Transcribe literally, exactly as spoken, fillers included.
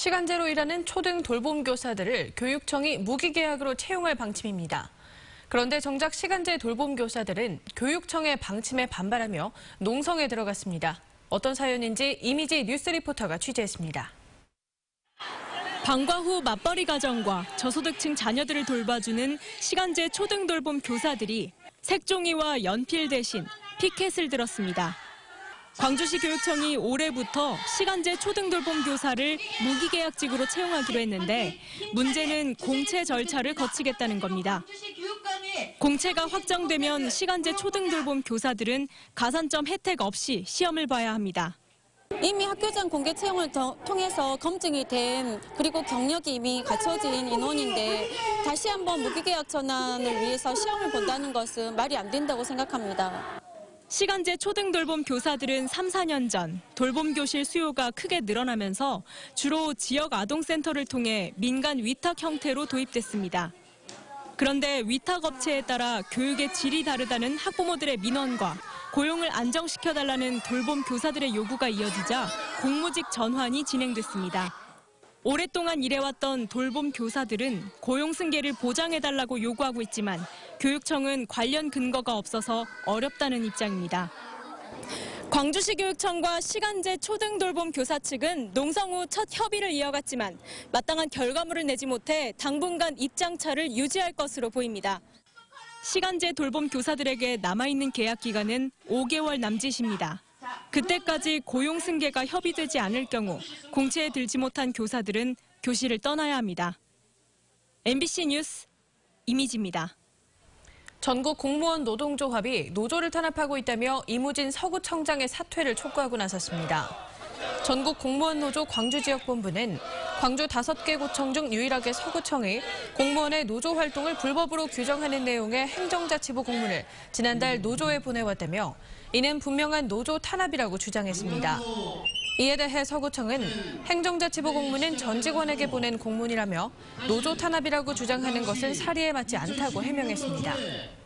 시간제로 일하는 초등 돌봄교사들을 교육청이 무기계약으로 채용할 방침입니다. 그런데 정작 시간제 돌봄교사들은 교육청의 방침에 반발하며 농성에 들어갔습니다. 어떤 사연인지 이미지 뉴스 리포터가 취재했습니다. 방과 후 맞벌이 가정과 저소득층 자녀들을 돌봐주는 시간제 초등 돌봄 교사들이 색종이와 연필 대신 피켓을 들었습니다. 광주시 교육청이 올해부터 시간제 초등 돌봄 교사를 무기계약직으로 채용하기로 했는데 문제는 공채 절차를 거치겠다는 겁니다. 공채가 확정되면 시간제 초등 돌봄 교사들은 가산점 혜택 없이 시험을 봐야 합니다. 이미 학교장 공개 채용을 통해서 검증이 된 그리고 경력이 이미 갖춰진 인원인데 다시 한번 무기계약 전환을 위해서 시험을 본다는 것은 말이 안 된다고 생각합니다. 시간제 초등 돌봄 교사들은 삼, 사 년 전 돌봄 교실 수요가 크게 늘어나면서 주로 지역 아동센터를 통해 민간 위탁 형태로 도입됐습니다. 그런데 위탁 업체에 따라 교육의 질이 다르다는 학부모들의 민원과 고용을 안정시켜달라는 돌봄 교사들의 요구가 이어지자 공무직 전환이 진행됐습니다. 오랫동안 일해왔던 돌봄 교사들은 고용 승계를 보장해달라고 요구하고 있지만 교육청은 관련 근거가 없어서 어렵다는 입장입니다. 광주시 교육청과 시간제 초등 돌봄 교사 측은 농성 후 첫 협의를 이어갔지만 마땅한 결과물을 내지 못해 당분간 입장차를 유지할 것으로 보입니다. 시간제 돌봄 교사들에게 남아있는 계약 기간은 오 개월 남짓입니다. 그때까지 고용 승계가 협의되지 않을 경우 공채에 들지 못한 교사들은 교실을 떠나야 합니다. 엠비씨 뉴스 이미지입니다. 전국 공무원 노동조합이 노조를 탄압하고 있다며 이무진 서구청장의 사퇴를 촉구하고 나섰습니다. 전국 공무원 노조 광주지역본부는 광주 다섯 개 구청 중 유일하게 서구청이 공무원의 노조 활동을 불법으로 규정하는 내용의 행정자치부 공문을 지난달 노조에 보내왔다며 이는 분명한 노조 탄압이라고 주장했습니다. 이에 대해 서구청은 행정자치부 공문은 전 직원에게 보낸 공문이라며 노조 탄압이라고 주장하는 것은 사리에 맞지 않다고 해명했습니다.